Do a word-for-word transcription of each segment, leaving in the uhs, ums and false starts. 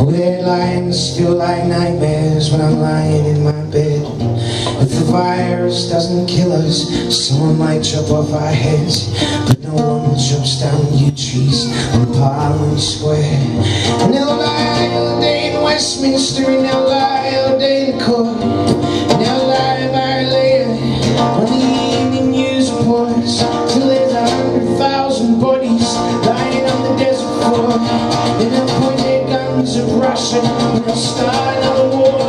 Weird lines feel like nightmares when I'm lying in my bed. If the virus doesn't kill us, someone might chop off our heads, but no one chops down yew trees on Parliament Square. And they'll lie all day in Westminster, and they'll lie all day in court, and they'll lie about it later when the evening news reports, till there's a hundred thousand bodies lying on the desert floor. And they'll point their guns at Russia, and they'll start another war.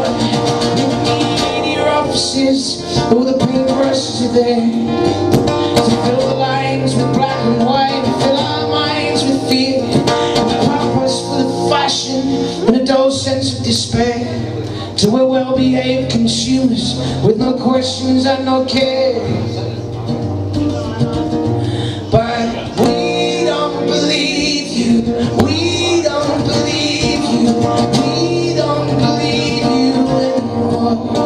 All the paintbrushes are there to fill the lines with black and white, and fill our minds with fear, and pump us full of fashion and a dull sense of despair, till we're well-behaved consumers with no questions and no care. But we don't believe you, we don't believe you, we don't believe you anymore.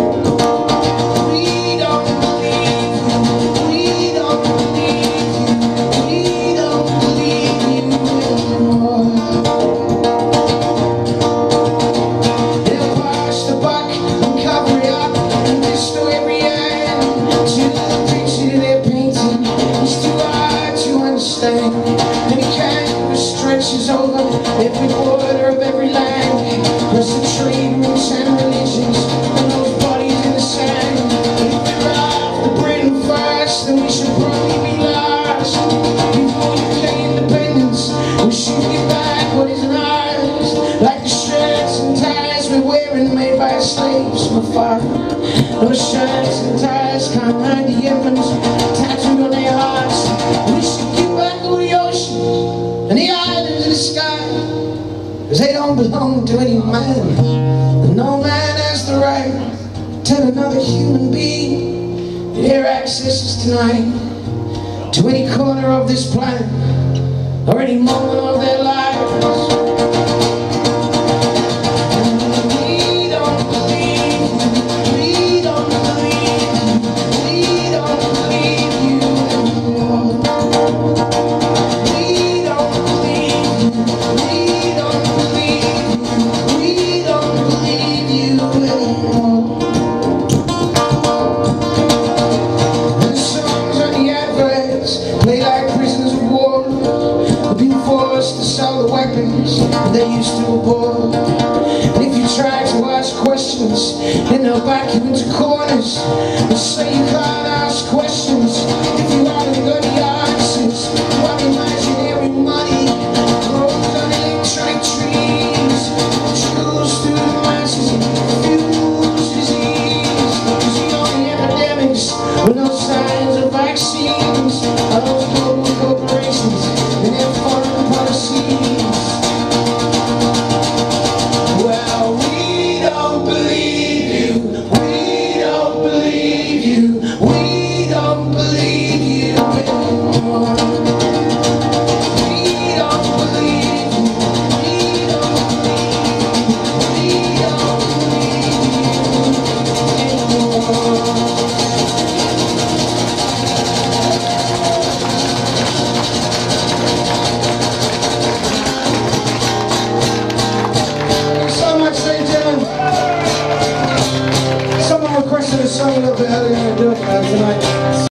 And he canvas stretches over every border of every land, across the trade routes and religions, and those bodies in the sand. And if we're after Britain first, then we should probably be last. Before you claim independence, we should give back what isn't ours, like the shirts and ties we're wearing made by slaves from afar. Those shirts and ties can't hide the emblems tattooed on their hearts. We should give back all the ocean and the islands in the sky, cause they don't belong to any man, and no man has the right to tell another human being that their access is denied to any corner of this planet or any moment of their lives. Play like prisoners of war, being forced to sell the weapons they used to abhor. And if you try to ask questions, then they'll back you into corners and say you can't ask questions if you haven't got the answers. While imaginary money grows on electronic trees, chills through the masses and fuels disease. Cause the only epidemics with no signs of vaccines are those global corporations and their foreign policies. Well, we don't believe you, we don't believe you, we don't believe you anymore. We don't believe you, we don't believe you, we don't believe you anymore. Someone requested a song a little bit earlier, and I'm doing it tonight.